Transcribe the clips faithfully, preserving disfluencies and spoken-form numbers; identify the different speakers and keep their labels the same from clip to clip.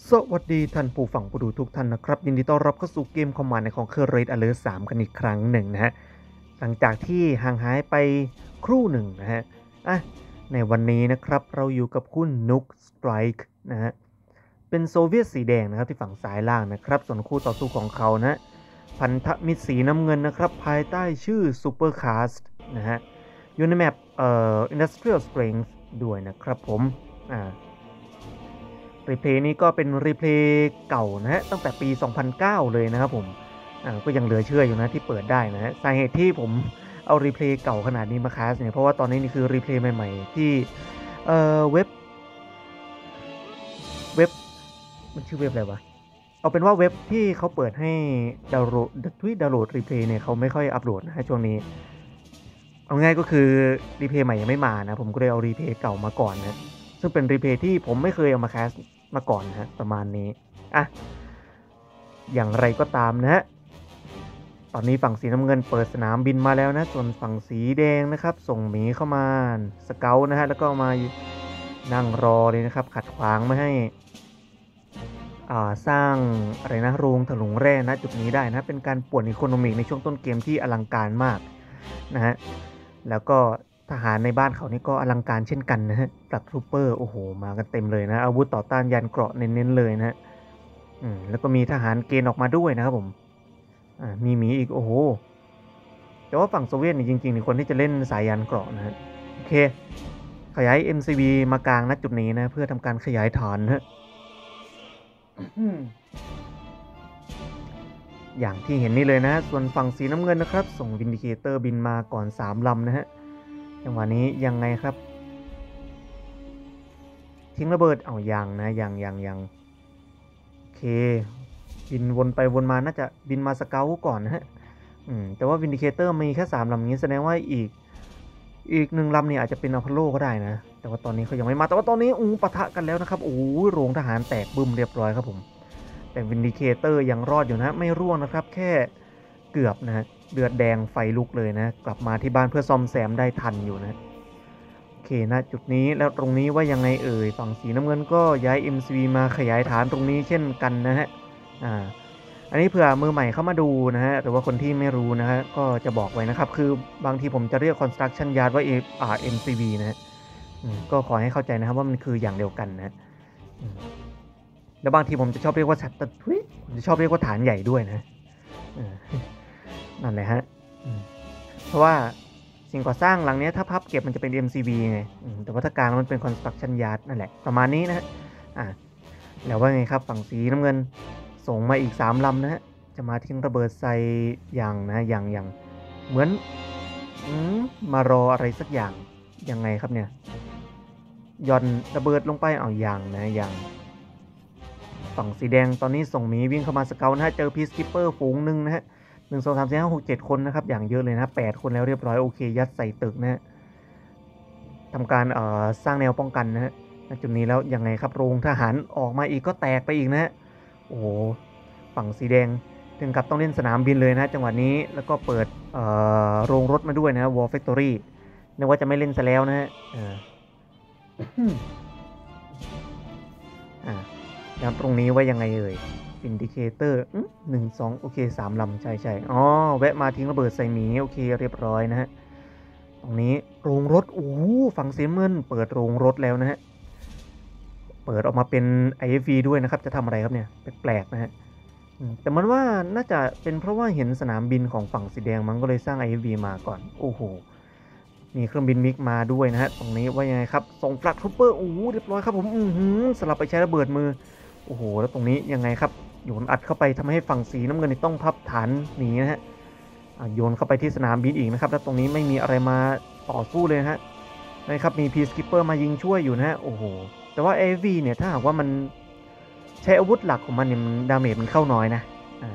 Speaker 1: สวัสดีท่านผู้ฟังผู้ดูทุกท่านนะครับยินดีต้อนรับเข้าสู่เกมคอมมานด์ในของเคอร์เรดอเลอร์สามกันอีกครั้งหนึ่งนะฮะหลังจากที่ห่างหายไปครู่หนึ่งนะฮะอ่ะในวันนี้นะครับเราอยู่กับคุณนุกสไตรค์นะฮะเป็นโซเวียตสีแดงนะครับที่ฝั่งซ้ายล่างนะครับส่วนคู่ต่อสู้ของเขานะพันธมิตรสีน้ำเงินนะครับภายใต้ชื่อซูเปอร์คาสต์นะฮะอยู่ในแมปเอ่อ Industrial Springs ด้วยนะครับผมอ่า รีเพลย์นี้ก็เป็นรีเพลย์เก่านะฮะตั้งแต่ปี สองพันเก้า เลยนะครับผมอ่าก็ยังเหลือเชื่ออยู่นะที่เปิดได้นะฮะสาเหตุที่ผมเอารีเพลย์เก่าขนาดนี้มาคาสเนี่ยเพราะว่าตอนนี้นี่คือรีเพลย์ใหม่ๆที่เอ่อเว็บเว็บมันชื่อเว็บอะไรวะเอาเป็นว่าเว็บที่เขาเปิดให้ดาวน์โหลดทวิตดาวน์โหลดรีเพลย์เนี่ยเขาไม่ค่อยอัปโหลดนะฮะช่วงนี้เอาง่ายก็คือรีเพลย์ใหม่ยังไม่มานะผมก็เลยเอารีเพลย์เก่ามาก่อนนะซึ่งเป็นรีเพลย์ที่ผมไม่เคยเอามาแคสมาก่อนนะฮะประมาณนี้อ่ะอย่างไรก็ตามนะฮะตอนนี้ฝั่งสีน้ำเงินเปิดสนามบินมาแล้วนะส่วนฝั่งสีแดงนะครับส่งหมีเข้ามาสเกลนะฮะแล้วก็มานั่งรอเลยนะครับขัดขวางไม่ให้อ่าสร้างอะไรนะโรงถลุงแร่นะจุดนี้ได้นะเป็นการป่วนอีโคโนมิกในช่วงต้นเกมที่อลังการมากนะฮะแล้วก็ทหารในบ้านเขานี่ก็อลังการเช่นกันนะฮะฟลักทูเปอร์โอ้โหมากันเต็มเลยนะอาวุธต่อต้านยานเกราะเน้นๆเลยนะฮะอืมแล้วก็มีทหารเกณฑ์ออกมาด้วยนะครับผมอ่ามีหมีอีกโอ้โหแต่ว่าฝั่งโซเวียตนี่จริงๆนี่คนที่จะเล่นสายยานเกราะนะฮะโอเคขยาย เอ็ม ซี บี มากลางณจุดนี้นะเพื่อทำการขยายฐานนะฮะอย่างที่เห็นนี่เลยนะส่วนฝั่งสีน้ำเงินนะครับส่งวินดิเคเตอร์บินมาก่อนสามลำนะฮะจังหวะนี้ยังไงครับทิ้งระเบิดเอายังนะยังยังยังโอเคบินวนไปวนมาน่าจะบินมาสเกลก่อนนะฮะอืมแต่ว่าวินดิเคเตอร์มีแค่สามลำนี้แสดงว่าอีกอีกหนึ่งลำเนี่ยอาจจะเป็นอพอลโลก็ได้นะแต่ว่าตอนนี้เขายังไม่มาแต่ว่าตอนนี้อู้ปะทะกันแล้วนะครับโอ้โรงทหารแตกบึ้มเรียบร้อยครับผมแต่วินดิเคเตอร์ยังรอดอยู่นะไม่ร่วงนะครับแค่เกือบนะฮะเลือดแดงไฟลุกเลยนะกลับมาที่บ้านเพื่อซ่อมแซมได้ทันอยู่นะโอเคนะจุดนี้แล้วตรงนี้ว่ายังไงเอ่ยฝั่งสีน้ำเงินก็ย้าย เอ็ม ซี บี มาขยายฐานตรงนี้เช่นกันนะฮะอ่า อันนี้เผื่อมือใหม่เข้ามาดูนะฮะหรือว่าคนที่ไม่รู้นะฮะก็จะบอกไว้นะครับคือบางทีผมจะเรียก construction yard ว่า อ่า เอ็ม ซี บี นะฮะก็ขอให้เข้าใจนะครับว่ามันคืออย่างเดียวกันนะแล้วบางทีผมจะชอบเรียกว่าชัตเตอร์ผมจะชอบเรียกว่าฐานใหญ่ด้วยนะนั่นแหละฮะเพราะว่าสิ่งก่อสร้างหลังนี้ถ้าพับเก็บมันจะเป็น เอ็ม ซี บี ไงแต่ว่าถ้ากลางมันเป็น construction yard นั่นแหละประมาณนี้นะฮะอ่าแล้วว่าไงครับฝั่งสีน้ำเงินส่งมาอีกสามลำนะฮะจะมาทิ้งระเบิดใส่อย่างนะอย่างอย่างเหมือนมารออะไรสักอย่างยังไงครับเนี่ยย่อนระเบิดลงไปเอาอย่างนะอย่างฝั่งสีแดงตอนนี้ส่งหมีวิ่งเข้ามาสเกลนะฮะเจอพีซคิปเปอร์ฝูงหนึ่งนะฮะหนึ่งสองสามสี่ห้าหกเจ็ดคนนะครับอย่างเยอะเลยนะแปดคนแล้วเรียบร้อยโอเคยัดใส่ตึกนะฮะทำการเอ่อสร้างแนวป้องกันนะฮะจุดนี้แล้วยังไงครับโรงทหารออกมาอีกก็แตกไปอีกนะฮะโอ้โหฝั่งสีแดงถึงกับต้องเล่นสนามบินเลยนะจังหวะนี้แล้วก็เปิดโรงรถมาด้วยนะ War Factory นึกว่าจะไม่เล่นซะแล้วนะฮะอ่าแล้วตรงนี้ว่ายังไงเอ่ยอินดิเคเตอร์หนึ่งสองโอเคสามลำใช่ใช่อ๋อแวะมาทิ้งระเบิดใส่หมีโอเคเรียบร้อยนะฮะตรงนี้โรงรถโอ้ฝั่งเซมเมนเปิดโรงรถแล้วนะฮะเปิดออกมาเป็น ไอ เอฟ วี ด้วยนะครับจะทำอะไรครับเนี่ยแปลกๆนะฮะแต่มันว่าน่าจะเป็นเพราะว่าเห็นสนามบินของฝั่งสีแดงมันก็เลยสร้าง ไอ เอฟ วี มาก่อนโอ้โหมีเครื่องบินมิกมาด้วยนะฮะตรงนี้ว่ายังไงครับส่งฟลักทูเปอร์โอ้เรียบร้อยครับผมอือสลับไปใช้ระเบิดมือโอ้โหแล้วตรงนี้ยังไงครับโยนอัดเข้าไปทำให้ฝั่งสีน้ำเงินต้องพับฐานหนีนะฮะโยนเข้าไปที่สนามบินอีกนะครับแล้วตรงนี้ไม่มีอะไรมาต่อสู้เลยฮะนะครับมีพีซคิปเปอร์มายิงช่วยอยู่นะฮะโอ้โหแต่ว่า เอ เอฟ วี เนี่ยถ้าหากว่ามันใช้อาวุธหลักของมันเนี่ยดาเมจมันเข้าน้อยนะ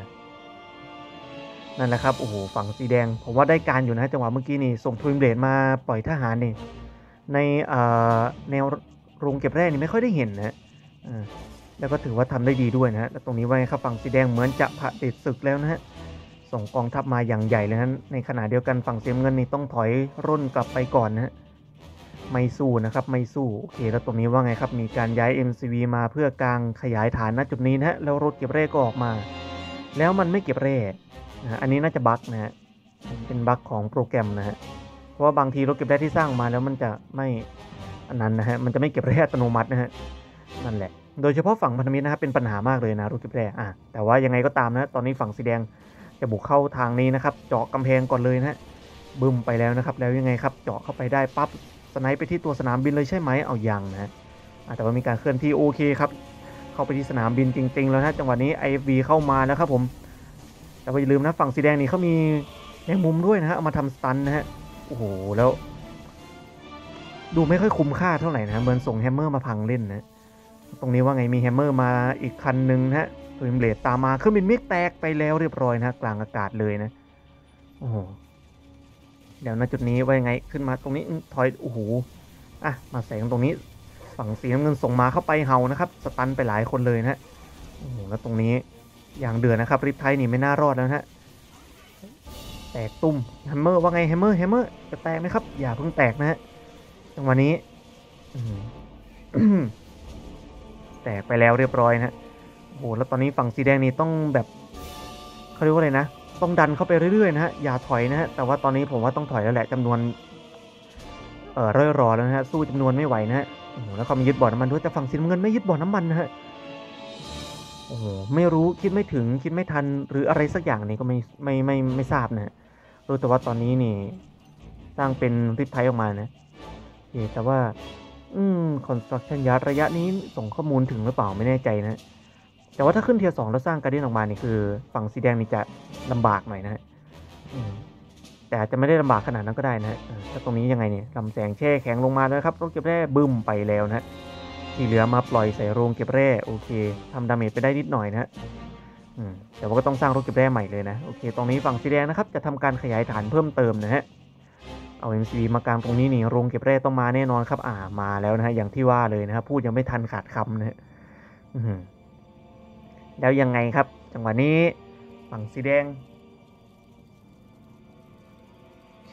Speaker 1: นั่นแหละครับโอ้โหฝั่งสีแดงผมว่าได้การอยู่นะจังหวะเมื่อกี้นี่ส่งทวินเบลดมาปล่อยทหารนี่ในแนวโรงเก็บแร่นี่ไม่ค่อยได้เห็นนะแล้วก็ถือว่าทำได้ดีด้วยนะฮะแล้วตรงนี้ไว้ครับฝั่งสีแดงเหมือนจะผะเด็ดศึกแล้วนะฮะส่งกองทัพมาอย่างใหญ่เลยนะในขณะเดียวกันฝั่งสีเงินนี่ต้องถอยร่นกลับไปก่อนนะฮะไม่สู้นะครับไม่สู้โอเคแล้วตรงนี้ว่าไงครับมีการย้าย เอ็ม ซี วี มาเพื่อกางขยายฐานณจุดนี้นะฮะแล้วรถเก็บแร่ก็ออกมาแล้วมันไม่เก็บแร่นะอันนี้น่าจะบั๊กนะฮะเป็นบั๊กของโปรแกรมนะฮะเพราะว่าบางทีรถเก็บแร่ที่สร้างมาแล้วมันจะไม่อันนั้นนะฮะมันจะไม่เก็บแร่อัตโนมัตินะฮะนั่นแหละโดยเฉพาะฝั่งพันธมิตรนะครับเป็นปัญหามากเลยนะรถเก็บแร่อ่ะแต่ว่ายังไงก็ตามนะตอนนี้ฝั่งสีแดงจะบุกเข้าทางนี้นะครับเจาะกำแพงก่อนเลยนะฮะบึ้มไปแล้วนะครับแล้วยังไงครับเจาะเข้าไปได้ปั๊บสไนป์ไปที่ตัวสนามบินเลยใช่ไหมเอายังนะแต่ว่ามีการเคลื่อนที่โอเคครับเข้าไปที่สนามบินจริงๆแล้วนะจังหวะนี้ ไอ เอฟ วี เข้ามาแล้วครับผมแต่ว่าอย่าลืมนะฝั่งสีแดงนี่เขามีแมงมุมด้วยนะฮะเอามาทำสตันนะฮะโอ้โหแล้วดูไม่ค่อยคุ้มค่าเท่าไหร่นะเหมือนส่งแฮมเมอร์มาพังเล่นนะตรงนี้ว่าไงมีแฮมเมอร์มาอีกคันหนึ่งนะฮะตัวอิมเลดตามมาเครื่องบินมิกแตกไปแล้วเรียบร้อยนะกลางอากาศเลยนะโอ้โหเดี๋ยวณจุดนี้ว่ายังไงขึ้นมาตรงนี้ถอยโอ้โหอ่ะมาแสงตรงนี้ฝั่งสีน้ำเงินส่งมาเข้าไปเฮานะครับสตันไปหลายคนเลยนะโอ้โหแล้วตรงนี้อย่างเดือดนะครับริปไทยนี่ไม่น่ารอดแล้วนะฮะแตกตุ้มแฮมเมอร์ว่าไงแฮมเมอร์แฮมเมอร์จะแตกไหมครับอย่าเพิ่งแตกนะฮะจังหวะนี้แตกไปแล้วเรียบร้อยนะโอ้โหแล้วตอนนี้ฝั่งสีแดงนี่ต้องแบบเขาเรียกว่าอะไรนะต้องดันเข้าไปเรื่อยๆนะฮะอย่าถอยนะฮะแต่ว่าตอนนี้ผมว่าต้องถอยแล้วแหละจำนวนเอ่อร่อยรอแล้วนะฮะสู้จำนวนไม่ไหวนะฮะโอ้โหแล้วเขามียึดบ่อน้ำมันด้วยแต่ฝั่งสีน้ำเงินไม่ยึดบ่อน้ำมันนะฮะโอ้โหไม่รู้คิดไม่ถึงคิดไม่ทันหรืออะไรสักอย่างนี่ก็ไม่ไม่ไม่ไม่ทราบนะฮะรู้แต่ว่าตอนนี้นี่สร้างเป็นริปไทยออกมานะแต่ว่าอืม construction yard ระยะนี้ส่งข้อมูลถึงหรือเปล่าไม่แน่ใจนะแต่ว่าถ้าขึ้นเทียร์สองแล้วสร้างการ์เดียนออกมานี่คือฝั่งสีแดงนี่จะลำบากหน่อยนะฮะแต่อาจจะไม่ได้ลำบากขนาดนั้นก็ได้นะฮะถ้าตรงนี้ยังไงเนี่ยลำแสงแช่แข็งลงมาแล้วครับรถเก็บแร่บึ้มไปแล้วนะที่เหลือมาปล่อยใส่โรงเก็บแร่โอเคทำดาเมจไปได้นิดหน่อยนะฮะแต่ว่าก็ต้องสร้างรถเก็บแร่ใหม่เลยนะโอเคตรงนี้ฝั่งสีแดงนะครับจะทำการขยายฐานเพิ่มเติมนะฮะเอา เอ็ม ซี มากลางตรงนี้นี่โรงเก็บแร่ต้องมาแน่นอนครับอ่ามาแล้วนะฮะอย่างที่ว่าเลยนะครับพูดยังไม่ทันขาดคำนะฮะแล้วยังไงครับจังหวะนี้ฝั่งสีแดงโอเค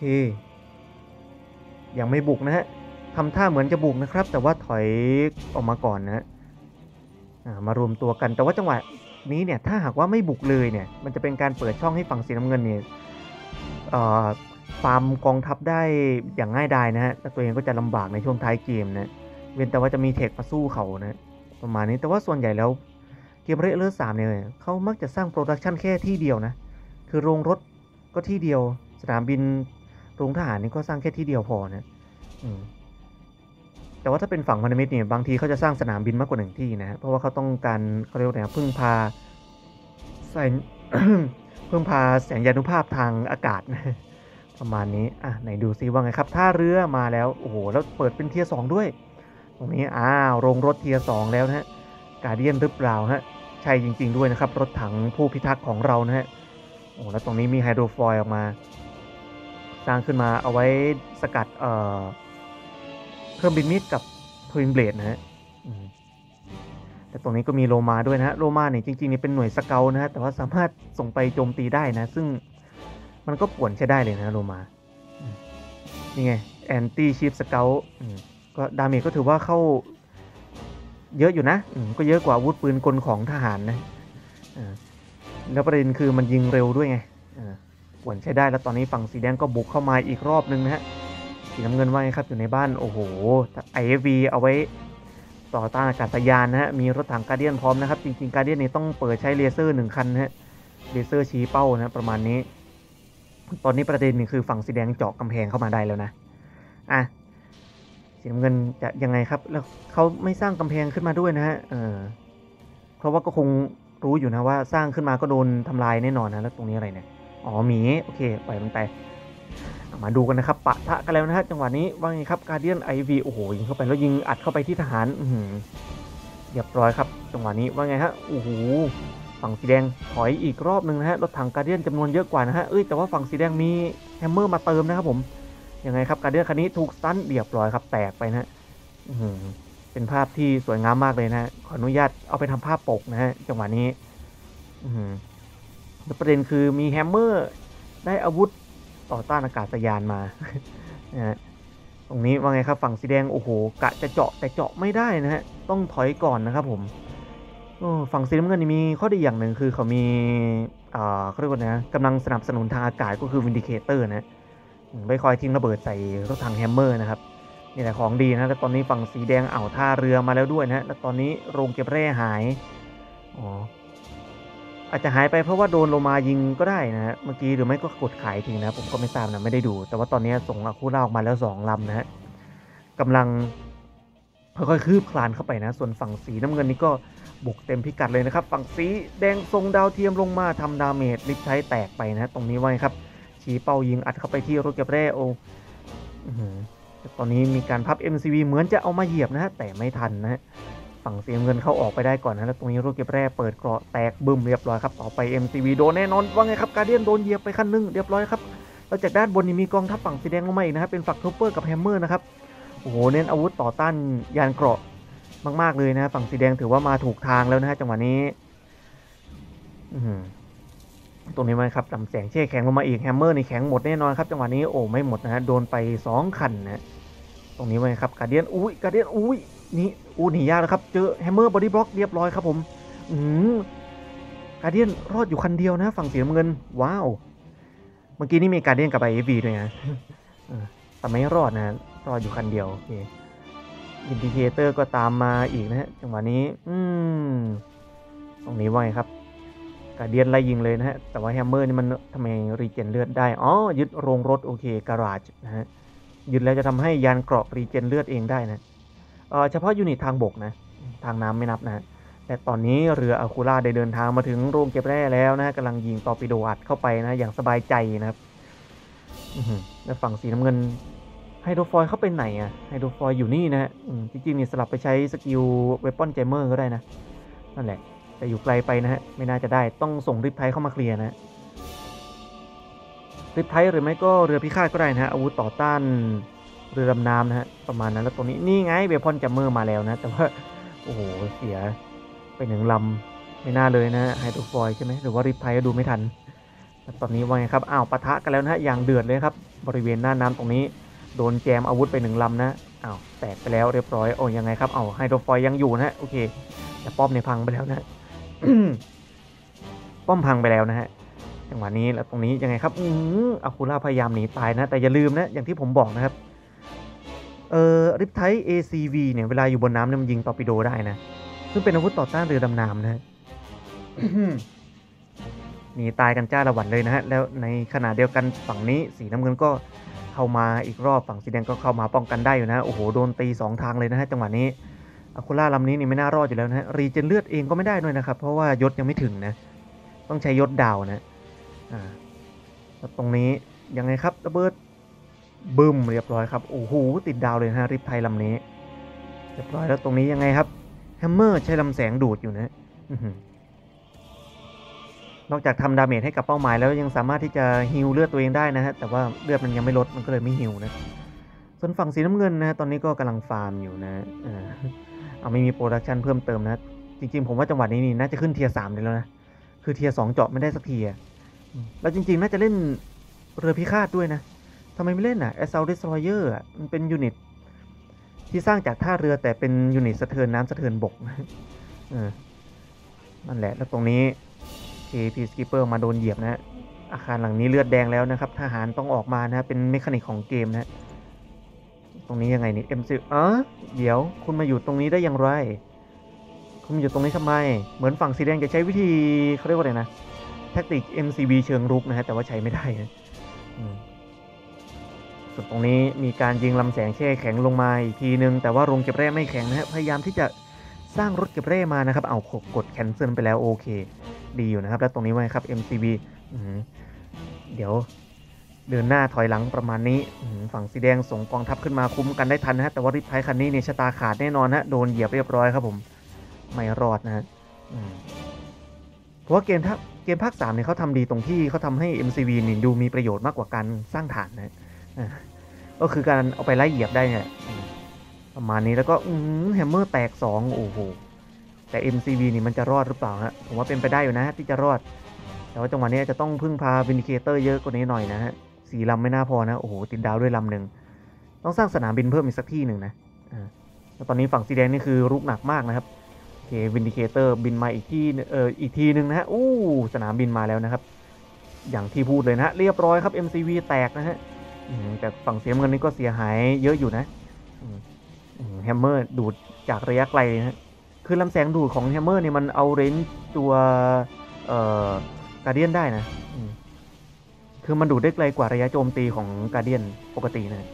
Speaker 1: ยังไม่บุกนะฮะทำท่าเหมือนจะบุกนะครับแต่ว่าถอยออกมาก่อนนะมารวมตัวกันแต่ว่าจังหวะนี้เนี่ยถ้าหากว่าไม่บุกเลยเนี่ยมันจะเป็นการเปิดช่องให้ฝั่งสีน้ำเงินเนี่ยฟาร์มกองทัพได้อย่างง่ายดายนะฮะแต่ตัวเองก็จะลำบากในช่วงท้ายเกมนะเว้นแต่ว่าจะมีเทคมาสู้เขานะประมาณนี้แต่ว่าส่วนใหญ่แล้วเกมเรเลอร์สามเนี่ยเขามักจะสร้างโปรดักชันแค่ที่เดียวนะคือโรงรถก็ที่เดียวสนามบินโรงทหารนี่ก็สร้างแค่ที่เดียวพอนะแต่ว่าถ้าเป็นฝั่งพันธมิตรเนี่ยบางทีเขาจะสร้างสนามบินมากกว่าหนึ่งที่นะเพราะว่าเขาต้องการเขาเรียกว่าพึ่งพาแสง พึ่งพาแสงยานุภาพทางอากาศนะประมาณนี้อ่ะไหนดูซิว่าไงครับท่าเรือมาแล้วโอ้โหแล้วเปิดเป็นเทียร์สองด้วยตรงนี้อ้าวโรงรถเทียร์สองแล้วนะฮะการ์เดียนหรือเปล่าฮะใช่จริงๆด้วยนะครับรถถังผู้พิทักษ์ของเรานะฮะโอ้แล้วตรงนี้มีไฮโดรฟอยล์ออกมาสร้างขึ้นมาเอาไว้สกัดเอ่อเครื่องบินมิดกับทวินเบลดนะฮะแต่ตรงนี้ก็มีโลมาด้วยนะฮะโลมาเนี่ยจริงๆนี่เป็นหน่วยสเกลนะฮะแต่ว่าสามารถส่งไปโจมตีได้นะซึ่งมันก็ป่วนใช้ได้เลยนะโลมานี่ไงแอนตี้ชีฟสเกลก็ดาเมจก็ถือว่าเข้าเยอะอยู่นะก็เยอะกว่าอาวุธปืนกลของทหารนะแล้วประเด็นคือมันยิงเร็วด้วยไงป่วนใช้ได้แล้วตอนนี้ฝั่งสีแดงก็บุกเข้ามาอีกรอบนึงนะฮะสีน้ำเงินว่าไงครับอยู่ในบ้านโอ้โห ไอ เอฟ วี เอาไว้ต่อต้านอากาศยานนะฮะมีรถถังการ์เดียนพร้อมนะครับจริงๆการ์เดียนนี่ต้องเปิดใช้เลเซอร์หนึ่งคันนะฮะเลเซอร์ชี้เป้านะประมาณนี้ตอนนี้ประเด็นนี่คือฝั่งสีแดงเจาะกำแพงเข้ามาได้แล้วนะอ่ะสีน้ำเงินจะยังไงครับแล้วเขาไม่สร้างกำแพงขึ้นมาด้วยนะฮะเออเพราะว่าก็คงรู้อยู่นะว่าสร้างขึ้นมาก็โดนทำลายแน่นอนนะแล้วตรงนี้อะไรเนี่ยอ๋อหมีโอเคปล่อยมันไปมาดูกันนะครับปะทะกันแล้วนะฮะจังหวะนี้ว่าไงครับการ์เดียน ไอ วี โอ้โหยิงเข้าไปแล้วยิงอัดเข้าไปที่ทหารเรียบร้อยครับจังหวะนี้ว่าไงฮะโอ้โหฝั่งสีแดงถอยอีกรอบหนึ่งนะฮะรถถังการ์เดียนจำนวนเยอะกว่านะฮะเอ้ยแต่ว่าฝั่งสีแดงมีแฮมเมอร์มาเติมนะครับผมยังไงครับการ์เดียนคันนี้ถูกสตันเรียบร้อยครับแตกไปนะฮะเป็นภาพที่สวยงามมากเลยนะขออนุญาตเอาไปทำภาพปกนะฮะจังหวะนี้แล้วประเด็นคือมีแฮมเมอร์ได้อาวุธต่อต้านอากาศยานมาตรงรงนี้ว่าไงครับฝั่งสีแดงโอ้โหกะจะเจาะแต่เจาะไม่ได้นะฮะต้องถอยก่อนนะครับผมฝั่งสีน้ำเงินนี่มีข้อดีอย่างหนึ่งคือเขามีอ่าเขาเรียกว่านะกำลังสนับสนุนทางอากาศก็คือวินดิเคเตอร์นะไม่คอยทิ้งระเบิดใส่รถถังแฮมเมอร์นะครับนี่แหละของดีนะแล้วตอนนี้ฝั่งสีแดงอ่าวท่าเรือมาแล้วด้วยนะแล้วตอนนี้โรงเก็บแร่หายอ๋ออาจจะหายไปเพราะว่าโดนโลมายิงก็ได้นะฮะเมื่อกี้หรือไม่ก็กดขายทิ้งนะผมก็ไม่ทราบนะไม่ได้ดูแต่ว่าตอนนี้ส่งอาคูล่าออกมาแล้วสองลำนะฮะกำลังค่อยๆคืบคลานเข้าไปนะส่วนฝั่งสีน้ำเงินนี่ก็บุกเต็มพิกัดเลยนะครับฝั่งสีแดงทรงดาวเทียมลงมาทำดาเมจลิฟใช้แตกไปนะตรงนี้ไว้ครับชี้เป้ายิงอัดเข้าไปที่รถเก็บแร่โอตอนนี้มีการพับ เอ็ม ซี วี เหมือนจะเอามาเหยียบนะฮะแต่ไม่ทันนะฮะฝั่งเสียเงินเข้าออกไปได้ก่อนนะแล้วตรงนี้รถเก็บแร่เปิดเกราะแตกบึ้มเรียบร้อยครับต่อไป เอ็ม ซี วี โดนแน่นอนว่าไงครับการเดียนโดนเหยียบไปขั้นนึงเรียบร้อยครับแล้วจากด้านบนนี่มีกองทัพฝั่งสีแดงลงมาอีกนะครับเป็นฝักทูเปอร์กับแฮมเมอร์นะครับโอ้โหเน้นอาวุธต่อต้านยานเกราะมากๆเลยนะฝั่งสีแดงถือว่ามาถูกทางแล้วนะฮะจังหวะนี้ตรงนี้มั้ยครับลำแสงเช่แข็งลงมาอีกแฮมเมอร์นี่แข็งหมดแน่นอนครับจังหวะนี้โอ้ไม่หมดนะฮะโดนไปสองคันนะตรงนี้มั้ยครับการเดียนอุ้ยการเดียนอุ้ยนี่อู้หนียากแล้วครับเจอแฮมเมอร์บอดี้บล็อกเรียบร้อยครับผมอืมการเดียนรอดอยู่คันเดียวนะฝั่งสีน้ำเงินว้าวเมื่อกี้นี่มีการเดียนกับไอเอฟวีด้วยนะแต่ไม่รอดนะรอดอยู่คันเดียวโอเคอินดิเคเตอร์ก็ตามมาอีกนะฮะจังหวะนี้อืมตรงนี้ว่าไงครับการเดียนไล่ยิงเลยนะฮะแต่ว่าแฮมเมอร์นี่มันทำไมรีเจนเลือดได้อ๋อยึดโรงรถโอเคการาจนะฮะยึดแล้วจะทำให้ยานเกราะรีเจนเลือดเองได้นะเออเฉพาะยูนิตทางบกนะทางน้ำไม่นับนะแต่ตอนนี้เรืออะคูล่าได้เดินทางมาถึงโรงเก็บแร่แล้วนะกำลังยิงตอร์ปิโดอัดเข้าไปนะอย่างสบายใจนะครับแล้วฝั่งสีน้ำเงินไฮโดรฟอยเข้าไปไหนอะไฮโดรฟอยอยู่นี่นะฮะจริงๆนี่สลับไปใช้สกิลเวปอนเจมเมอร์ก็ได้นะนั่นแหละแต่อยู่ไกลไปนะฮะไม่น่าจะได้ต้องส่งริปไทเข้ามาเคลียร์นะริปไทหรือไม่ก็เรือพิฆาตก็ได้นะฮะอาวุธต่อต้านเรือดำน้ำนะฮะประมาณนั้นแล้วตรงนี้นี่ไงเวปอนเจมเมอร์มาแล้วนะแต่ว่าโอ้โหเสียไปหนึ่งลำไม่น่าเลยนะไฮโดรฟอยใช่ไหมหรือว่าริปไทก็ดูไม่ทันตอนนี้ว่าไงครับอ้าวปะทะกันแล้วนะฮะอย่างเดือดเลยครับบริเวณหน้าน้ำตรงนี้โดนแจมอาวุธไปหนึ่งลำนะอ้าวแตกไปแล้วเรียบร้อยโอ้ยังไงครับอ้าวไฮโดรฟอยยังอยู่นะโอเคแต่ป้อมในพังไปแล้วนะป้อมพังไปแล้วนะฮะจังหวะนี้แล้วตรงนี้ยังไงครับอืออาคูล่าพยายามหนีตายนะแต่อย่าลืมนะอย่างที่ผมบอกนะครับเอ่อริปไท เอ ซี วี เนี่ยเวลาอยู่บนน้ำเนี่ยมันยิงตอร์ปิโดได้นะซึ่งเป็นอาวุธต่อต้านเรือดำน้ำนะหนีตายกันจ้าละวันเลยนะฮะแล้วในขณะเดียวกันฝั่งนี้สีน้ำเงินก็เข้ามาอีกรอบฝั่งสีแดงก็เข้ามาป้องกันได้อยู่นะโอ้โหโดนตีสองทางเลยนะฮะจังหวะนี้อะคูล่าลำนี้นี่ไม่น่ารอดอยู่แล้วนะฮะรีเจนเลือดเองก็ไม่ได้ด้วยนะครับเพราะว่ายศยังไม่ถึงนะต้องใช้ยศดาวนะอ่าแล้วตรงนี้ยังไงครับระเบิดบึ้มเรียบร้อยครับโอ้โหติดดาวเลยนะฮะริปไทยลำนี้เรียบร้อยแล้วตรงนี้ยังไงครับแฮมเมอร์ใช้ลำแสงดูดอยู่นะนอกจากทำดาเมจให้กับเป้าหมายแล้วยังสามารถที่จะฮีลเลือดตัวเองได้นะฮะแต่ว่าเลือดมันยังไม่ลดมันก็เลยไม่ฮีลนะส่วนฝั่งสีน้ำเงินนะตอนนี้ก็กำลังฟาร์มอยู่นะเอาไม่มีโปรดักชันเพิ่มเติมนะจริงๆผมว่าจังหวะนี้นี่น่าจะขึ้นเทียร์สามเลยแล้วนะคือเทียร์สองเจาะไม่ได้สักทีอะแล้วจริงๆน่าจะเล่นเรือพิฆาตด้วยนะทำไมไม่เล่นอ่ะ Assault Destroyer อ่ะมันเป็นยูนิตที่สร้างจากท่าเรือแต่เป็นยูนิตสะเทินน้ำสะเทินบกนั่นแหละแล้วตรงนี้ เค พี Skipper มาโดนเหยียบนะอาคารหลังนี้เลือดแดงแล้วนะครับทหารต้องออกมานะเป็นเมคานิกของเกมนะตรงนี้ยังไงนี่ เอ็ม ซี อ๋อเดี๋ยวคุณมาอยู่ตรงนี้ได้อย่างไรคุณมาอยู่ตรงนี้ทำไมเหมือนฝั่งสีแดงจะใช้วิธีเขาเรียกว่าอะไรนะแทคติก เอ็ม ซี บี เชิงรุกนะฮะแต่ว่าใช้ไม่ได้นะส่วนตรงนี้มีการยิงลำแสงแช่แข็งลงมาอีกทีนึงแต่ว่าโรงเก็บแร่ไม่แข็งนะฮะพยายามที่จะสร้างรถเก็บแร่มานะครับเอากดแคนเซิลไปแล้วโอเคดีอยู่นะครับแล้วตรงนี้ไว้ครับ เอ็ม ซี บี เดี๋ยวเดินหน้าถอยหลังประมาณนี้ฝั่งสีแดงส่งกองทัพขึ้นมาคุ้มกันได้ทันนะฮะแต่ว่าริปไทคันนี้เนี่ยชะตาขาดแน่นอนฮะโดนเหยียบเรียบร้อยครับผมไม่รอดนะฮะเพราะว่าเกมทัพเกมภาคสามเนี่ยเขาทำดีตรงที่เขาทำให้ เอ็ม ซี บี นี่ดูมีประโยชน์มากกว่าการสร้างฐานนะก็คือการเอาไปไล่เหยียบได้เนี่ยประมาณนี้แล้วก็แฮมเมอร์แตกสองโอ้โหแต่ เอ็ม ซี บี นี่มันจะรอดหรือเปล่าฮะผมว่าเป็นไปได้อยู่นะที่จะรอดแต่ว่าจังหวะนี้จะต้องพึ่งพาวินดิเคเตอร์เยอะกว่านี้หน่อยนะฮะสี่ลำไม่น่าพอนะโอ้โหติดดาวด้วยลำหนึ่งตต้องสร้างสนามบินเพิ่มอีกสักที่หนึ่งนะอ่าแล้วตอนนี้ฝั่งสีแดงนี่คือรุกหนักมากนะครับโอเควินดิเคเตอร์บินมาอีกที่เอออีกทีหนึ่งนะฮะอู้สนามบินมาแล้วนะครับอย่างที่พูดเลยนะเรียบร้อยครับ เอ็ม ซี วี แตกนะฮะแต่ฝั่งเสียเงินนี่ก็เสียหายเยอะอยู่นะแฮมเมอร์ดูดจากระยะไกลนะฮะคือลำแสงดูดของแฮมเมอร์เนี่ยมันเอาเรนจ์ตัวเอ่อการเดียนได้นะคือมันดูดได้ไกลกว่าระยะโจมตีของการเดียนปกตินะ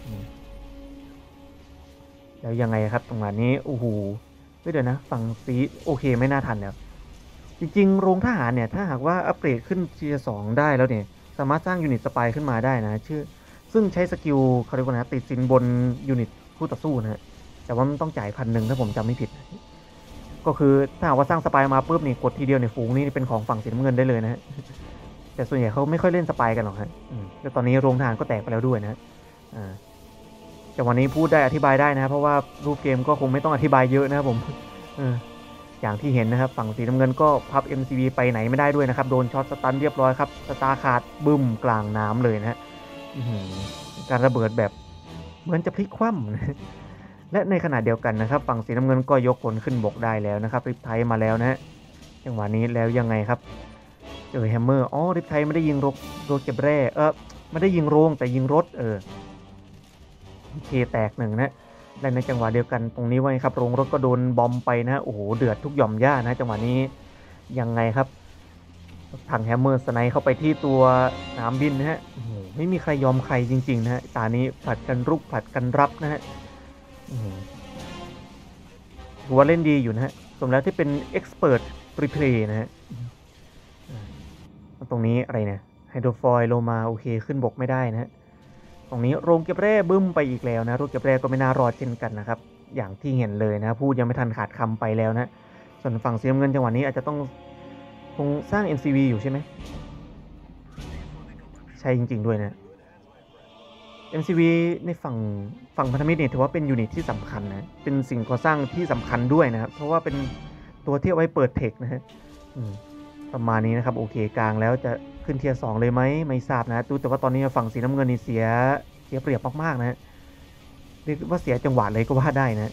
Speaker 1: แล้วยังไงครับตรงนี้โอ้โหไม่เดี๋ยวนะฝั่งซีโอเคไม่น่าทันแล้วจริงๆโรงทหารเนี่ยถ้าหากว่าอัปเกรดขึ้นเทียร์สองได้แล้วเนี่ยสามารถสร้างยูนิตสปายขึ้นมาได้นะชื่อซึ่งใช้สกิลเขาเรียกว่านะติดสินบนยูนิตคู่ต่อสู้นะฮะแต่ว่ามันต้องจ่ายพันหนึ่งถ้าผมจำไม่ผิดก็คือถ้าหากว่าสร้างสปายมาปุ๊บนี่กดทีเดียวในฝูงนี่เป็นของฝั่งสีน้ำเงินได้เลยนะฮะแต่ส่วนใหญ่เขาไม่ค่อยเล่นสปายกันหรอกฮะแล้วตอนนี้โรงทหารก็แตกไปแล้วด้วยนะอ่าแต่วันนี้พูดได้อธิบายได้นะเพราะว่ารูปเกมก็คงไม่ต้องอธิบายเยอะนะครับผมอย่างที่เห็นนะครับฝั่งสีน้ำเงินก็พับ เอ็ม ซี บี ไปไหนไม่ได้ด้วยนะครับโดนช็อตสตันเรียบร้อยครับสตาร์ขาดบึ้มกลางน้ำเลยนะฮะการระเบิดแบบเหมือนจะพลิกคว่ำและในขณะเดียวกันนะครับฝั่งสีน้ำเงินก็ยกพลขึ้นบกได้แล้วนะครับริปไทมาแล้วนะฮะจังหวะนี้แล้วยังไงครับเจอแฮมเมอร์อ๋อริปไทไม่ได้ยิงรถรถเก็บแร่เออไม่ได้ยิงโรงแต่ยิงรถเออโอเคแตกหนึ่งนะและในจังหวะเดียวกันตรงนี้ไว้ครับโรงรถก็โดนบอมไปนะโอ้โหเดือดทุกหย่อมย่านะจังหวะนี้ยังไงครับถังแฮมเมอร์สไนเข้าไปที่ตัวสนามบินนะฮะโอ้โหไม่มีใครยอมใครจริงๆนะฮะตานี้ผลัดกันรุกผลัดกันรับนะฮะถือว่าเล่นดีอยู่นะฮะสมแล้วที่เป็นเอ็กซ์เพรสรีเพลย์นะฮะตรงนี้อะไรเนี่ยไฮโดรฟอยล์โลมาโอเคขึ้นบกไม่ได้นะฮะตรงนี้โรงเก็บแร่บึ้มไปอีกแล้วนะโรงเก็บแร่ก็ไม่น่ารอดเช่นกันนะครับอย่างที่เห็นเลยนะพูดยังไม่ทันขาดคำไปแล้วนะส่วนฝั่งสีน้ำเงินจังหวะนี้อาจจะต้องคงสร้าง เอ็ม ซี วี อยู่ใช่ไหมใช่จริงๆด้วยนะ เอ็ม ซี วี ในฝั่งฝั่งพันธมิตรเนี่ยถือว่าเป็นยูนิตที่สำคัญนะเป็นสิ่งก่อสร้างที่สำคัญด้วยนะครับเพราะว่าเป็นตัวที่เอาไว้เปิดเทคนะฮะประมาณนี้นะครับโอเคกลางแล้วจะขึ้นเทียร์สองเลยไหมไม่ทราบนะดูแต่ว่าตอนนี้ฝั่งสีน้ำเงินนี่เสียเสียเปรียบมากๆนะเรียกว่าเสียจังหวะเลยก็ว่าได้นะ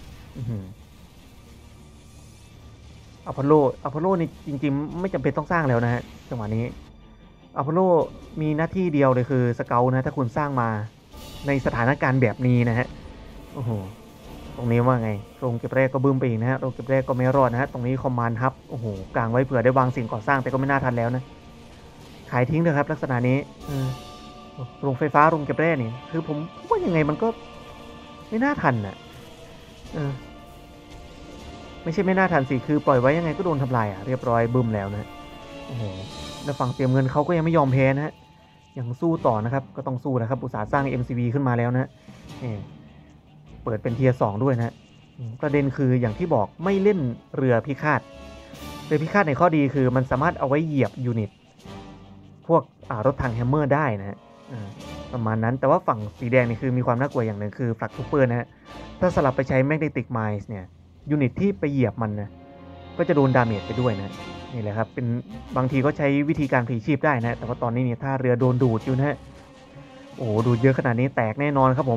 Speaker 1: อพอลโลอพอลโลนี่จริงๆไม่จำเป็นต้องสร้างแล้วนะฮะจังหวะนี้อพอลโลมีหน้าที่เดียวเลยคือสเกลนะถ้าคุณสร้างมาในสถานการณ์แบบนี้นะฮะโอ้โหตรงนี้ว่าไงโรงเก็บแรกก็บึ้มไปอีกนะฮะโรงเก็บแรกก็ไม่รอดนะฮะตรงนี้คอมมานด์ฮับโอ้โหกลางไว้เผื่อได้วางสิ่งก่อสร้างแต่ก็ไม่น่าทันแล้วนะขายทิ้งเลยครับลักษณะนี้โรงไฟฟ้าโรงเก็บแร่นี่คือผมว่ายังไงมันก็ไม่น่าทันอ่ะเออไม่ใช่ไม่น่าทันสิคือปล่อยไว้ยังไงก็โดนทำลายอ่ะเรียบร้อยบึ้มแล้วนะโอ้โหแล้วฝั่งเตรียมเงินเขาก็ยังไม่ยอมแพ้นะฮะยังสู้ต่อนะครับก็ต้องสู้นะครับอุตสาห์สร้าง เอ็ม ซี วี ขึ้นมาแล้วนะเปิดเป็นเทียร์สองด้วยนะประเด็นคืออย่างที่บอกไม่เล่นเรือพิฆาตเรือพิฆาตในข้อดีคือมันสามารถเอาไว้เหยียบยูนิตพวกรถถังแฮมเมอร์ได้นะประมาณนั้นแต่ว่าฝั่งสีแดงนี่คือมีความน่ากลัวอย่างหนึ่งคือฟลักทูเปอร์นะฮะถ้าสลับไปใช้แมกเนติกไมซ์เนี่ยยูนิตที่ไปเหยียบมันนะก็จะโดนดาเมจไปด้วยนะนี่แหละครับเป็นบางทีก็ใช้วิธีการพลีชีพได้นะแต่ว่าตอนนี้เนี่ยถ้าเรือโดนดูดอยู่นะฮะโอ้ดูดเยอะขนาดนี้แตกแน่นอนครับผม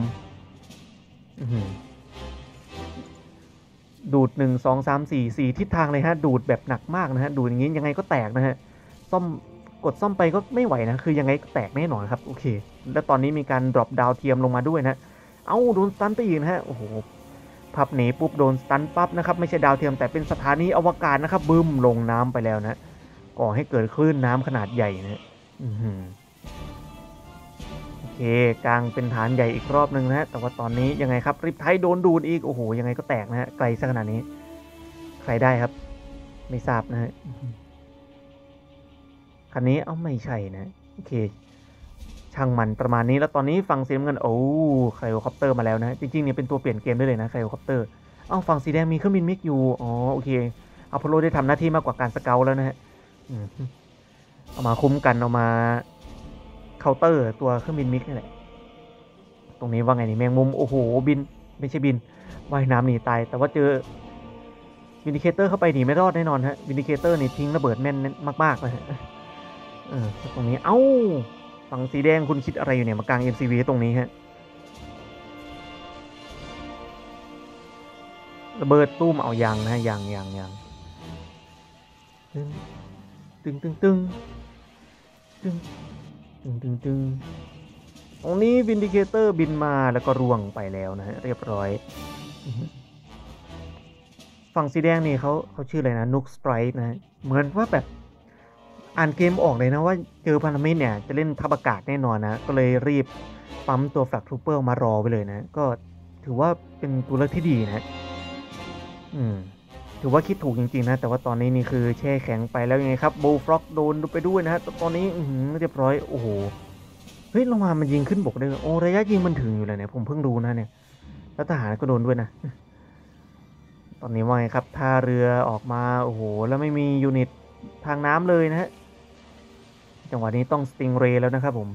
Speaker 1: ดูดหนึ่งสองสามสี่สี่ทิศทางเลยฮะดูดแบบหนักมากนะฮะดูดอย่างนี้ยังไงก็แตกนะฮะซ่อมกดซ่อมไปก็ไม่ไหวนะคือยังไงก็แตกแน่นอนครับโอเคแล้วตอนนี้มีการดรอปดาวเทียมลงมาด้วยนะเอ้าโดนสตันไปอีกนะฮะโอ้โหพับหนีปุ๊บโดนสตันปั๊บนะครับไม่ใช่ดาวเทียมแต่เป็นสถานีอวกาศนะครับบึ้มลงน้ำไปแล้วนะก่อให้เกิดคลื่นน้ำขนาดใหญ่นะโอเคกลางเป็นฐานใหญ่อีกรอบนึงนะแต่ว่าตอนนี้ยังไงครับริบไทโดนดูดอีกโอ้โหยังไงก็แตกนะฮะไกลซะขนาดนี้ใครได้ครับไม่ทราบนะฮะคันนี้เอ้าไม่ใช่นะโอเคช่างมันประมาณนี้แล้วตอนนี้ฝั่งสีน้ำเงินโอ้ไคลโอคอปเตอร์มาแล้วนะจริงๆเนี่ยเป็นตัวเปลี่ยนเกมได้เลยนะไคลโอคอปเตอร์เอ้าฝั่งสีแดงมีเครื่องบินมิกอยู่อ๋อโอเคอพอลโลได้ทำหน้าที่มากกว่าการสเกลแล้วนะฮะเอามาคุ้มกันเอามาเคาน์เตอร์ตัวเครื่องบินมิกนี่แหละตรงนี้ว่าไงนี่แมงมุมโอ้โหบินไม่ใช่บินว่ายน้ำหนีตายแต่ว่าเจอวินดิเคเตอร์เข้าไปหนีไม่รอดแน่นอนฮะวินดิเคเตอร์นี่ทิ้งระเบิดแม่นมากๆเลยเออตรงนี้เอ้าฝั่งสีแดงคุณคิดอะไรอยู่เนี่ยมากลาง เอ็ม ซี วี ตรงนี้ฮะระเบิดตุ้มเอายางนะยางยางยางตึงตึงตึงตึงตึงตึงตึงตึงตรงนี้วินดิเคเตอร์บินมาแล้วก็ร่วงไปแล้วนะฮะเรียบร้อยฝั่งสีแดงนี่เขาเขาชื่ออะไรนะนุกสไตร์นะเหมือนว่าแบบอ่านเกมออกเลยนะว่าเจอพันธมิตรเนี่ยจะเล่นทัพอากาศแน่นอนนะก็เลยรีบปั๊มตัวแฟลกทรูเปอร์มารอไปเลยนะก็ถือว่าเป็นตัวเลือกที่ดีนะอืมถือว่าคิดถูกจริงๆนะแต่ว่าตอนนี้นี่คือแช่แข็งไปแล้วยังไงครับบูฟล็อกโดนไปด้วยนะฮะตอนนี้เรียบร้อยโอ้โหเฮ้ยลงมามันยิงขึ้นบกได้โอ้ระยะยิงมันถึงอยู่เลยเนี่ยผมเพิ่งรู้นะเนี่ยแล้วทหารก็โดนด้วยนะตอนนี้ว่าไงครับท่าเรือออกมาโอ้โหแล้วไม่มียูนิตทางน้ำเลยนะฮะจังหวะนี้ต้องสติงเรย์แล้วนะครับผม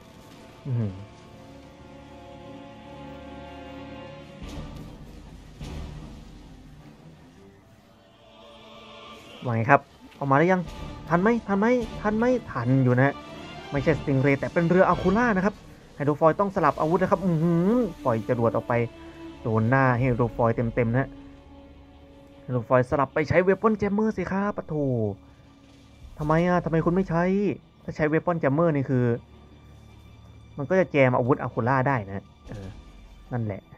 Speaker 1: ว่าไงครับออกมาได้ยังทันไหมทันไหมทันไหมทันอยู่นะไม่ใช่สติงเรย์แต่เป็นเรืออะคูล่านะครับไฮโดรฟอยต้องสลับอาวุธนะครับอือปล่อยจรวดออกไปโดนหน้าไฮโดรฟอยเต็มๆนะไฮโดรฟอยสลับไปใช้เวปอนแจมเมอร์สิครับปะโถทำไมอ่ะทำไมคุณไม่ใช้ถ้าใช้เวปอนแจมเมอร์นี่คือมันก็จะแจมอาวุธอะคูล่าได้นะเออนั่นแหละ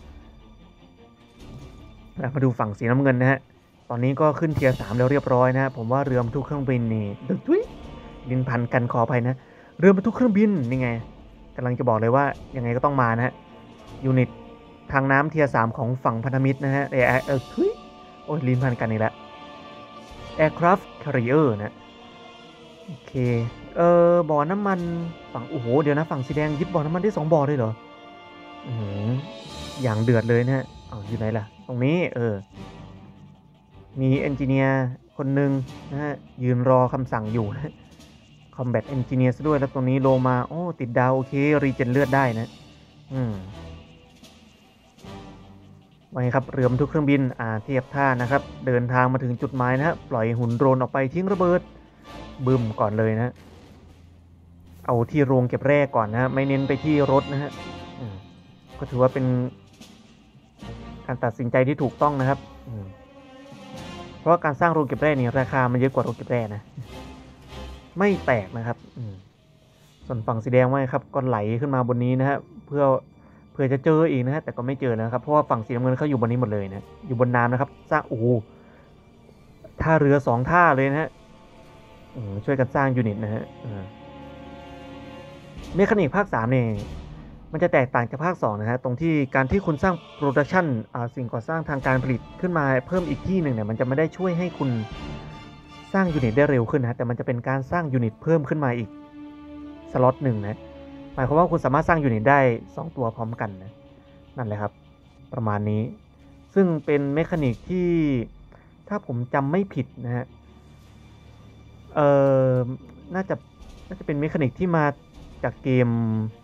Speaker 1: มาดูฝั่งสีน้ำเงินนะฮะตอนนี้ก็ขึ้นเทียร์สามแล้วเรียบร้อยนะผมว่าเรือบรรทุกเครื่องบินนี่ดึกทุยดินพันกันขอไปนะเรือบรรทุกเครื่องบินนี่ไงกำลังจะบอกเลยว่ายังไงก็ต้องมานะฮะยูนิตทางน้ำเทียร์สามของฝั่งพันธมิตรนะฮะเออเออทุยโอ้ยลิ้นพันกันอีกแล้ว Aircraft Carrier นะโอเคเออบ่อน้ำมันฝั่งโอ้โหเดี๋ยวนะฝั่งสีแดงยึดบ่อน้ำมันได้สองบ่อเลยเหรออืออย่างเดือดเลยนะฮะอ๋ออยู่ไหนล่ะตรงนี้เออมีเอนจิเนียร์คนหนึ่งนะฮะยืนรอคำสั่งอยู่นะคอมแบทเอนจิเนียร์ซะด้วยแล้วตรงนี้โลมาโอ้ติดดาวโอเครีเจนเลือดได้นะอืมไว้ครับเรือบรรทุกเครื่องบินอ่าเทียบท่านะครับเดินทางมาถึงจุดหมายนะฮะปล่อยหุ่นโดรนออกไปทิ้งระเบิดบึ้มก่อนเลยนะเอาที่โรงเก็บแร่ก่อนนะไม่เน้นไปที่รถนะฮะก็ถือว่าเป็นการตัดสินใจที่ถูกต้องนะครับเพราะการสร้างโรงเก็บแร่นี่ราคามันเยอะกว่าโรงเก็บแร่นะไม่แตกนะครับส่วนฝั่งสีแดงไว้ครับก็ไหลขึ้นมาบนนี้นะฮะเพื่อเพื่อจะเจออีกนะฮะแต่ก็ไม่เจอนะครับเพราะว่าฝั่งสีน้ำเงินเขาอยู่บนนี้หมดเลยนะอยู่บนน้ำนะครับสร้างโอ้โหท่าเรือสองท่าเลยนะฮะช่วยกันสร้างยูนิตนะฮะเมคานิกภาคสามเนี่ยมันจะแตกต่างจากภาคสองนะฮะตรงที่การที่คุณสร้างโปรดักชันสิ่งก่อสร้างทางการผลิตขึ้นมาเพิ่มอีกที่หนึ่งเนี่ยมันจะไม่ได้ช่วยให้คุณสร้างยูนิตได้เร็วขึ้นนะแต่มันจะเป็นการสร้างยูนิตเพิ่มขึ้นมาอีกสล็อตหนึ่งนะหมายความว่าคุณสามารถสร้างยูนิตได้สองตัวพร้อมกันนะนั่นแหละครับประมาณนี้ซึ่งเป็นเมคานิกที่ถ้าผมจำไม่ผิดนะฮะเอ่อน่าจะน่าจะเป็นเมคานิกที่มาจากเกม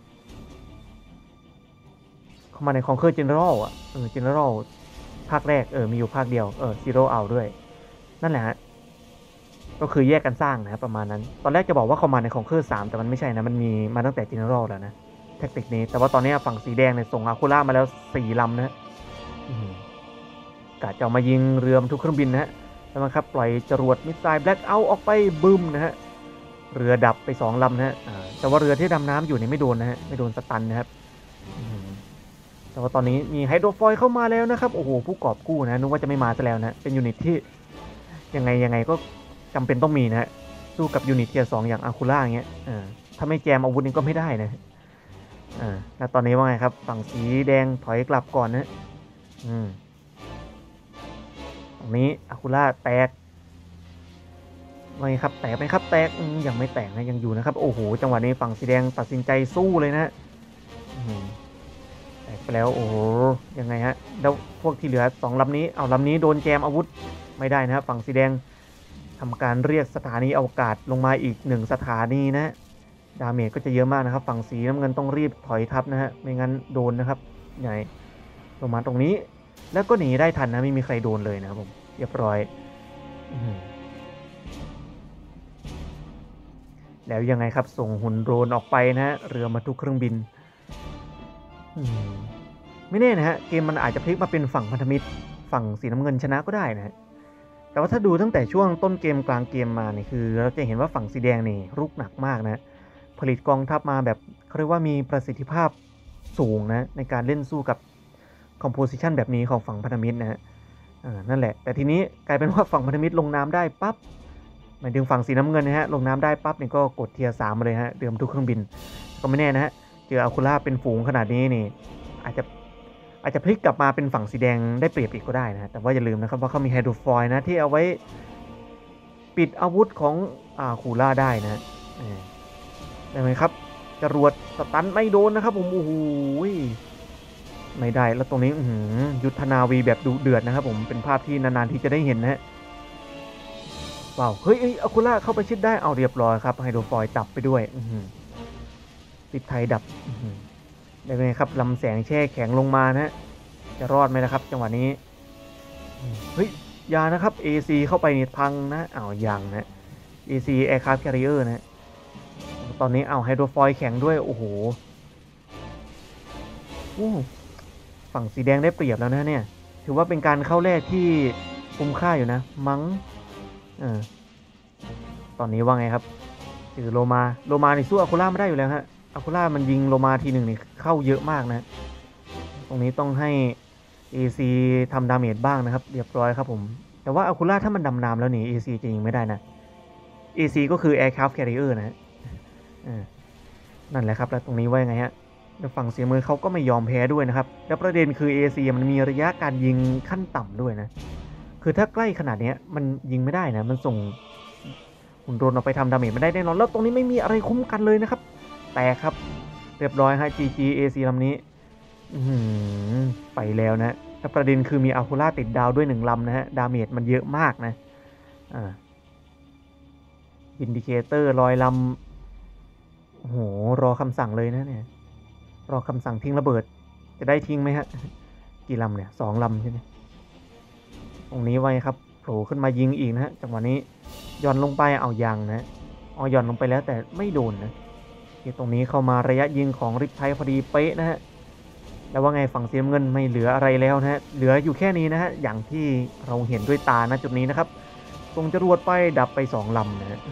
Speaker 1: เข้ามาในคอนเคอร์เจเนอรัลอ่ะเออเจเนอรัลภาคแรกเออมีอยู่ภาคเดียวเออซีโร่เอาด้วยนั่นแหละฮะก็คือแยกกันสร้างนะประมาณนั้นตอนแรกจะบอกว่าเข้ามาในคอนเคอร์สามแต่มันไม่ใช่นะมันมีมาตั้งแต่เจเนอรัลแล้วนะแท็กติกนี้แต่ว่าตอนนี้ฝั่งสีแดงเนี่ยส่งอาคูล่ามาแล้วสี่ลำนะกะจะมายิงเรือบรรทุกเครื่องบินนะฮะแล้วมันครับปล่อยจรวดมิสไซล์แบล็คเอาท์ออกไปบึ้มนะฮะเรือดับไปสองลำนะฮะแต่ว่าเรือที่ดำน้ำอยู่นี่ไม่โดนนะฮะไม่โดนสตันนะครับแต่ว่าตอนนี้มีไฮโดรฟอยเข้ามาแล้วนะครับโอ้โหผู้กอบกู้นะนึกว่าจะไม่มาซะแล้วนะเป็นยูนิตที่ยังไงยังไงก็จำเป็นต้องมีนะฮะสู้กับยูนิตเทียร์สองอย่างอาคูล่าอย่างเงี้ยถ้าไม่แจมอาวุธนี้ก็ไม่ได้นะอ่าแล้วตอนนี้ว่าไงครับฝั่งสีแดงถอยกลับก่อนนะอืมตรงนี้อาคูล่าแตกว่าไงครับแตกไหมครับแตกยังไม่แตกนะยังอยู่นะครับโอ้โหจังหวะนี้ฝั่งสีแดงตัดสินใจสู้เลยนะแตกไปแล้วโอ้โหยังไงฮะแล้วพวกที่เหลือสองลำนี้เอาลำนี้โดนแจมอาวุธไม่ได้นะครับฝั่งสีแดงทำการเรียกสถานีอวกาศลงมาอีกหนึ่งสถานีนะดาเมจก็จะเยอะมากนะครับฝั่งสีน้ำเงินต้องรีบถอยทับนะฮะไม่งั้นโดนนะครับใหญ่ลงมาตรงนี้แล้วก็หนีได้ทันนะไม่มีใครโดนเลยนะครับผมเรียบร้อยแล้วยังไงครับส่งหุ่นโดรนออกไปนะฮะเรือมาทุกเครื่องบินไม่แน่นะฮะเกมมันอาจจะพลิกมาเป็นฝั่งพันธมิตรฝั่งสีน้ำเงินชนะก็ได้นะแต่ว่าถ้าดูตั้งแต่ช่วงต้นเกมกลางเกมมาเนี่ยคือเราจะเห็นว่าฝั่งสีแดงนี่รุกหนักมากนะผลิตกองทัพมาแบบเขาเรียกว่ามีประสิทธิภาพสูงนะในการเล่นสู้กับคอมโพสิชันแบบนี้ของฝั่งพันธมิตรนะฮะนั่นแหละแต่ทีนี้กลายเป็นว่าฝั่งพันธมิตรลงน้ำได้ปั๊บหมายถึงฝั่งสีน้ำเงินนะฮะลงน้ำได้ปั๊บเนี่ยก็กดเทียร์สามมาเลยฮะเดิมทุกเครื่องบินก็ไม่แน่นะฮะเจออัลคูล่าเป็นฝูงขนาดนี้นี่อาจจะอาจจะพลิกกลับมาเป็นฝั่งสีแดงได้เปรียบอีกก็ได้นะแต่ว่าอย่าลืมนะครับว่าเขามีไฮโดรฟอยล์นะที่เอาไว้ปิดอาวุธของอาคูล่าได้นะได้ไหมครับจรวดสตันไม่โดนนะครับผมโอ้โหไม่ได้แล้วตรงนี้ยุทธนาวีแบบดุเดือดนะครับผมเป็นภาพที่นานๆที่จะได้เห็นนะว้าวเฮ้ยอาคูล่าเข้าไปชิดได้เอาเรียบร้อยครับไฮโดรฟอยล์ดับไปด้วยติดไทยดับได้ไหมครับลำแสงแช่แข็งลงมานะจะรอดไหมนะครับจังหวะนี้เฮ้ยยานะครับ เอ ซี เข้าไปนี่พังนะอ้าวยังนะ เอ ซี Aircraft Carrier นะตอนนี้เอาไฮโดรฟอยล์แข็งด้วยโอ้โหฝั่งสีแดงได้เปรียบแล้วนะเนี่ยถือว่าเป็นการเข้าแรกที่คุ้มค่าอยู่นะมั้งเออตอนนี้ว่าไงครับถือโลมาโลมานี่สู้อาคูล่าไม่ได้อยู่แล้วฮะอาคูล่ามันยิงโลมาทีหนึ่งนี่เข้าเยอะมากนะตรงนี้ต้องให้ เอ ซี ทำดาเมจบ้างนะครับเรียบร้อยครับผมแต่ว่าอาคูล่าถ้ามันดำน้ำแล้วนี่ เอ ซี จะยิงไม่ได้นะ เอ ซี ก็คือ Aircraft Carrier นะนั่นแหละครับแล้วตรงนี้ว่าไงฮะฝั่งเสียมือเขาก็ไม่ยอมแพ้ด้วยนะครับแล้วประเด็นคือ เอ ซี มันมีระยะการยิงขั้นต่ำด้วยนะคือถ้าใกล้ขนาดนี้มันยิงไม่ได้นะมันส่งหุ่นยนต์เอาไปทำดาเมจไม่ได้แน่นอนแล้วตรงนี้ไม่มีอะไรคุ้มกันเลยนะครับแต่ครับเรียบร้อยฮะ จี จี เอ ซี ลำนี้ไปแล้วนะแต่ประเด็นคือมีอาคูล่าติดดาวด้วยหนึ่งลำนะฮะดาเมจมันเยอะมากนะอ่าอินดิเคเตอร์ลอยลำโอ้โหรอคำสั่งเลยนะเนี่ยรอคำสั่งทิ้งระเบิดจะได้ทิ้งไหมฮะกี่ลำเนี่ยสองลำใช่ไหมตรงนี้ไว้ครับโผล่ขึ้นมายิงอีกนะฮะจังหวะนี้ย่อนลงไปเอายังนะอ๋อย่อนลงไปแล้วแต่ไม่โดนนะที่ตรงนี้เข้ามาระยะยิงของริปไทพอดีเป๊ะนะฮะแล้วว่าไงฝั่งเสียเงินไม่เหลืออะไรแล้วนะฮะเหลืออยู่แค่นี้นะฮะอย่างที่เราเห็นด้วยตานะจุดนี้นะครับส่งจรวดไปดับไปสองลำนะฮะ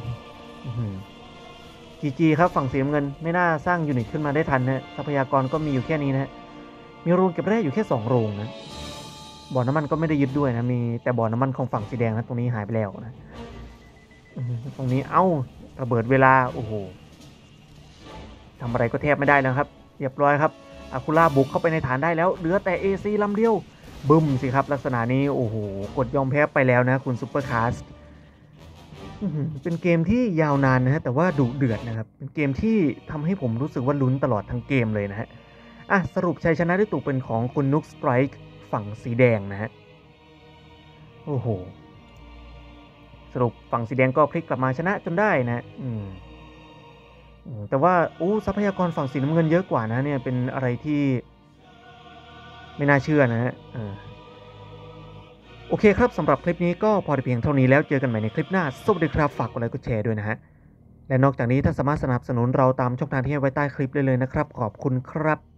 Speaker 1: จีจีครับฝั่งเสียเงินไม่น่าสร้างยูนิตขึ้นมาได้ทันนะทรัพยากรก็มีอยู่แค่นี้นะฮะมีโรงเก็บแร่อยู่แค่สองโรงนะบ่อน้ำมันก็ไม่ได้ยึดด้วยนะมีแต่บ่อน้ำมันของฝั่งสีแดงนะตรงนี้หายไปแล้วนะตรงนี้เอ้าระเบิดเวลาโอ้โหทำอะไรก็แทบไม่ได้แล้วครับเรียบร้อยครับอาคูล่าบุกเข้าไปในฐานได้แล้วเหลือแต่ เอ ซี ลำเดียวบึ้มสิครับลักษณะนี้โอ้โหกดยอมแพ้ไปแล้วนะคุณซุปเปอร์คาสเป็นเกมที่ยาวนานนะฮะแต่ว่าดุเดือดนะครับเป็นเกมที่ทำให้ผมรู้สึกว่าลุ้นตลอดทั้งเกมเลยนะฮะอ่ะสรุปชัยชนะได้ตกเป็นของคุณนุกสไตรค์ฝั่งสีแดงนะฮะโอ้โหสรุปฝั่งสีแดงก็พลิกกลับมาชนะจนได้นะอืมแต่ว่าโอ้ทรัพยากรฝั่งสีน้ำเงินเยอะกว่านะเนี่ยเป็นอะไรที่ไม่น่าเชื่อนะฮะโอเคครับสำหรับคลิปนี้ก็พอเพียงเท่านี้แล้วเจอกันใหม่ในคลิปหน้าสวัสดีครับฝากกดไลค์กดแชร์ด้วยนะฮะและนอกจากนี้ท่านสามารถสนับสนุนเราตามช่องทางที่ให้ไว้ใต้คลิปได้เลยนะครับขอบคุณครับ